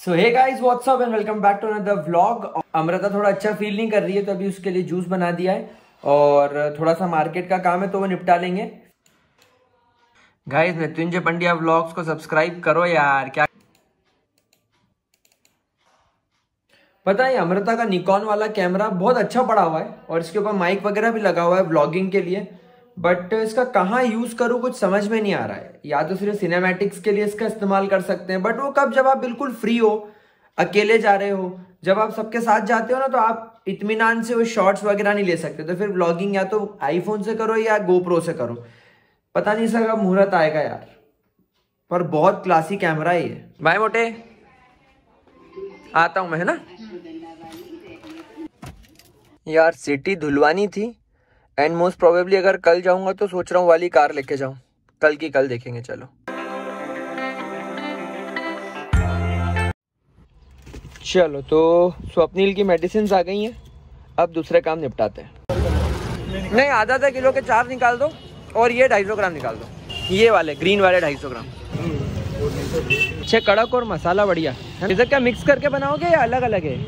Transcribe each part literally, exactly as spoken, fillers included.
So hey guys what's up and welcome back to another vlog. Amrita थोड़ा अच्छा feel नहीं कर रही है तो अभी उसके लिए जूस बना दिया है और थोड़ा सा मार्केट का काम है तो वो निपटा लेंगे। गाइस मृत्युंजय पंड्या व्लॉग्स को सब्सक्राइब करो यार। क्या पता है अमृता का निकॉन वाला कैमरा बहुत अच्छा पड़ा हुआ है और इसके ऊपर माइक वगैरह भी लगा हुआ है व्लॉगिंग के लिए, बट इसका कहाँ यूज करूँ कुछ समझ में नहीं आ रहा है। या तो सिर्फ सिनेमैटिक्स के लिए इसका इस्तेमाल कर सकते हैं, बट वो कब जब आप बिल्कुल फ्री हो, अकेले जा रहे हो, जब आप सबके साथ जाते हो ना तो आप इत्मीनान से वो शॉट्स वगैरह नहीं ले सकते। तो फिर व्लॉगिंग या तो आईफोन से करो या गोप्रो से करो। पता नहीं इसका कब मुहूर्त आएगा यार, पर बहुत क्लासी कैमरा है ये। बाय मोटे, आता हूं मैं, है ना यार। सिटी धुलवानी थी एंड मोस्ट प्रोबेबली अगर कल जाऊंगा तो सोच रहा हूँ वाली कार लेके जाऊं। कल की कल देखेंगे। चलो चलो तो स्वप्निल की मेडिसिन आ गई हैं, अब दूसरे काम निपटाते हैं। नहीं, आधा आधा किलो के चार निकाल दो और ये ढाई सौ ग्राम निकाल दो, ये वाले ग्रीन वाले ढाई सौ ग्राम। अच्छे कड़क और मसाला बढ़िया। इसे क्या मिक्स करके बनाओगे या अलग अलग है?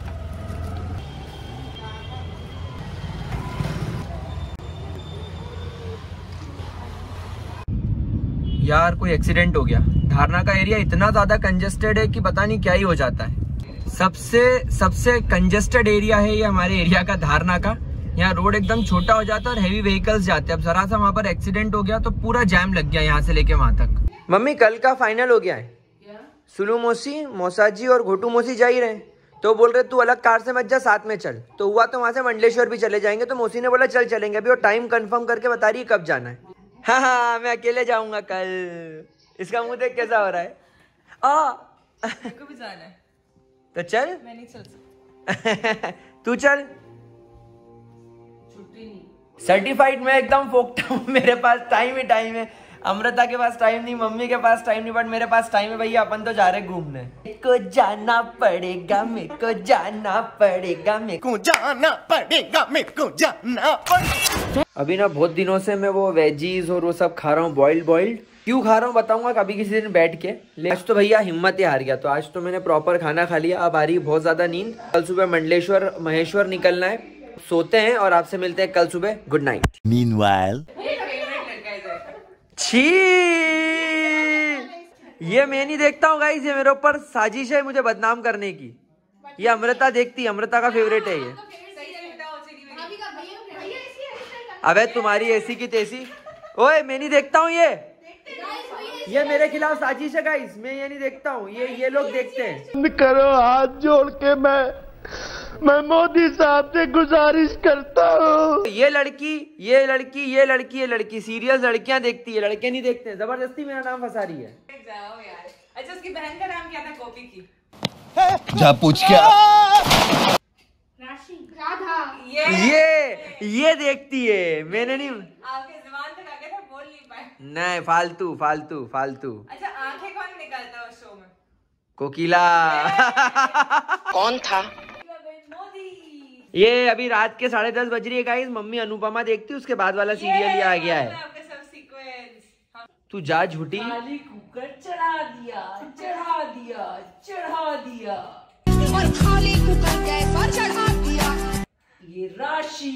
यार कोई एक्सीडेंट हो गया। धारणा का एरिया इतना ज्यादा कंजेस्टेड है कि पता नहीं क्या ही हो जाता है। सबसे सबसे कंजेस्टेड एरिया है ये हमारे एरिया का, धारणा का। यहाँ रोड एकदम छोटा हो जाता है और हैवी व्हीकल्स जाते हैं। अब जरा सा वहाँ पर एक्सीडेंट हो गया तो पूरा जैम लग गया यहाँ से लेके वहां तक। मम्मी कल का फाइनल हो गया है। सुलू मौसी, मौसाजी और घोटू मौसी जा ही रहे, तो बोल रहे तू अलग कार से मत जा, साथ में चल। तो हुआ तो वहां से मंडलेश्वर भी चले जाएंगे। तो मौसी ने बोला चल चलेंगे अभी, और टाइम कंफर्म करके बता रही है कब जाना है। हाँ हाँ मैं अकेले जाऊंगा कल। इसका मुंह देख कैसा हो रहा है। आ को भी जाना है तो चल। मैं नहीं चल सकती। तू चल। छुट्टी नहीं। सर्टिफाइड मैं एकदम फोकता हूँ। मेरे पास टाइम ही टाइम है। अमृता के पास टाइम नहीं, मम्मी के पास टाइम नहीं, बट मेरे पास टाइम है भैया। अपन तो जा रहे घूमने। मेरे को जाना पड़ेगा, मेरे को जाना पड़ेगा, मेरे को जाना पड़ेगा, मेरे को जाना पड़ेगा। अभी ना बहुत दिनों से मैं वो वेजीज और वो सब खा रहा हूँ, बॉइल्ड बॉइल्ड। क्यों खा रहा हूँ बताऊंगा कभी किसी दिन बैठ के। आज तो भैया हिम्मत ही हार गया, तो आज तो मैंने प्रॉपर खाना खा लिया। अब आ रही बहुत ज्यादा नींद। कल सुबह मंडलेश्वर महेश्वर निकलना है। सोते हैं और आपसे मिलते हैं कल सुबह। Good night. मीनवाइल छी, ये मैं नहीं देखता हूँ गाइस, ये मेरे ऊपर साजिश है मुझे बदनाम करने की। ये अमृता देखती है, अमृता का फेवरेट है ये। अबे तुम्हारी ऐसी की तैसी। ओए मैं नहीं देखता हूँ, ये ये मेरे खिलाफ साजिश है गाइस। मैं ये नहीं देखता हूँ, ये ये लोग देखते हैं। करो हाथ जोड़ के मैं मैं मोदी साहब से गुजारिश करता हूँ। ये लड़की ये लड़की ये लड़की ये लड़की सीरियस लड़कियां देखती है, लड़के नहीं देखते हैं। जबरदस्ती मेरा नाम फंसा रही है। जाओ यार। अच्छा उसकी बहन का नाम क्या था? कॉपी की जा पूछ क्या? राशि, राधा। ये ये ये देखती है, मैंने नहीं। आपके जुबान तक आ गया था, बोल नहीं पाए। नहीं, फालतू फालतू फालतू। अच्छा आंखें कौन निकालता है उस शो में? कोकिला। कौन था? मोदी। ये अभी रात के साढ़े दस बज रही है गाइस। मम्मी अनुपमा देखती, उसके बाद वाला सीरियल ये आ गया है। आपका सब सीक्वेंस। तू जा झूठी। खाली कुकर चढ़ा दिया, चढ़ा दिया, चढ़ा दिया, और खाली कुकर गैस पर चढ़ा दिया। ये Rashi.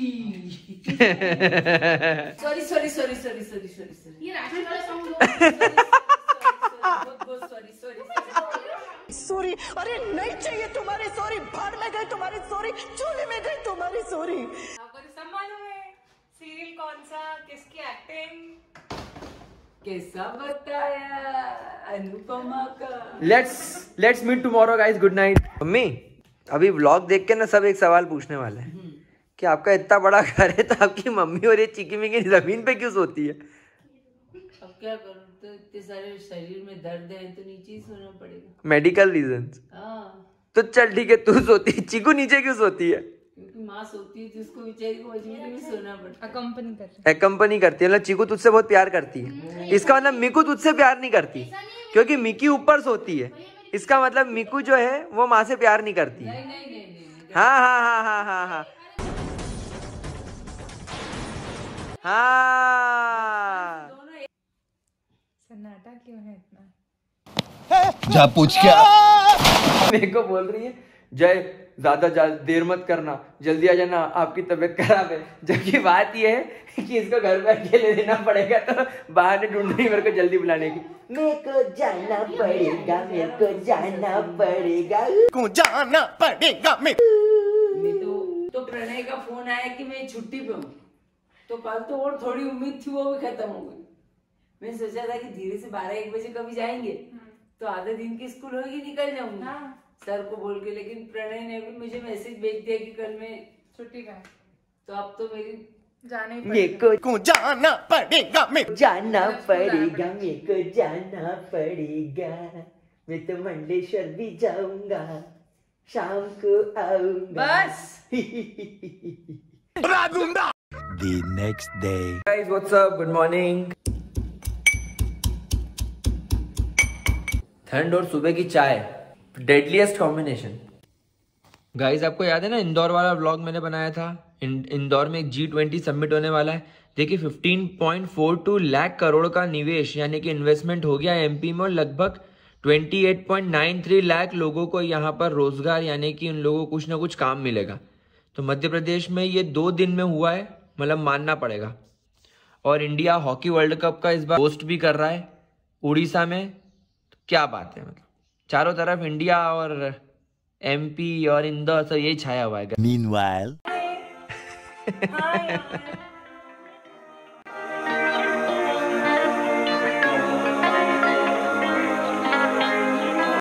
Sorry sorry sorry sorry sorry sorry sorry ये राशि वाला सॉन्ग बहुत सॉरी सॉरी सॉरी। अरे नहीं चाहिए तुम्हारी सॉरी, भाड़ में गई तुम्हारी सॉरी, चूल्हे में गई तुम्हारी सॉरी। आपको तो सब मालूम है सीरियल कौन सा, किसकी एक्टिंग, कैसा बताया अनुपमा का। Let's let's meet tomorrow guys. Good night. मम्मी अभी व्लॉग देख के ना सब एक सवाल पूछने वाले हैं कि आपका इतना बड़ा घर है तो आपकी मम्मी और ये चिकी मिकी जमीन पे क्यों सोती है? अब क्या करूं, तो इतने सारे शरीर में दर्द है तो नीचे ही सोना पड़ेगा। Medical reasons. हाँ तो चल ठीक है, तू सोती है, चिकू नीचे क्यों सोती है? क्योंकि माँ सोती है तो उसको बेचारी को मजबूरी में सोना पड़ता है। कंपनी करती एक्कम्पनी करती है। मतलब चिकू तुझसे बहुत प्यार करती है, इसका मतलब मिकू तुझसे प्यार नहीं करती, क्योंकि मिकी ऊपर सोती है। इसका मतलब मिकू जो है वो माँ से प्यार नहीं करती। नहीं नहीं नहीं नहीं। हाँ हाँ हाँ हाँ हाँ हाँ हाँ। सन्नाटा क्यों है इतना? जा पूछ क्या मेरे को बोल रही है जय ज्यादा देर मत करना, जल्दी आ जाना, आपकी तबीयत खराब है। जबकि बात यह है कि इसको घर पे अकेले देना पड़ेगा, तो बहाने ढूंढ रही मेरे को जल्दी बुलाने की। मेरे को जाना पड़ेगा, मेरे को जाना पड़ेगा, को जाना पड़ेगा मैं मैं तो तो प्रणय का फोन आया कि मैं छुट्टी पे हूँ, तो कल तो और थोड़ी उम्मीद थी वो भी खत्म हो गई। मैं सोचा था कि धीरे से बारह एक बजे कभी जाएंगे तो आधे दिन की स्कूल होगी, निकल जाऊंगी हाँ। सर को बोल के, लेकिन प्रणय ने भी मुझे मैसेज भेज दिया कि कल मैं छुट्टी का है, तो अब तो मेरी जाने मेरे को, को जाना पड़ेगा, मैं जाना पड़ेगा, मेरे को जाना पड़ेगा। मैं तो मंडलेश्वर भी जाऊंगा, शाम को आऊंगा बस। The next day. Guys, what's up? Good morning. ठंड और सुबह की चाय, डेडलीस्ट कॉम्बिनेशन। गाइस, आपको याद है ना इंदौर वाला व्लॉग मैंने बनाया था? इन, इंदौर में एक जी ट्वेंटी समिट होने वाला है। देखिए fifteen point four two lakh crore का निवेश यानी कि इन्वेस्टमेंट हो गया एमपी में, और लगभग अट्ठाईस पॉइंट नौ तीन लाख लोगों को यहाँ पर रोजगार यानी कि उन लोगों को कुछ ना कुछ काम मिलेगा। तो मध्य प्रदेश में ये दो दिन में हुआ है, मतलब मानना पड़ेगा। और इंडिया हॉकी वर्ल्ड कप का इस बार होस्ट भी कर रहा है उड़ीसा में। तो क्या बात है, मतलब चारों तरफ इंडिया और एमपी और इंदौर सब यही छाया हुआ है। Meanwhile. हाय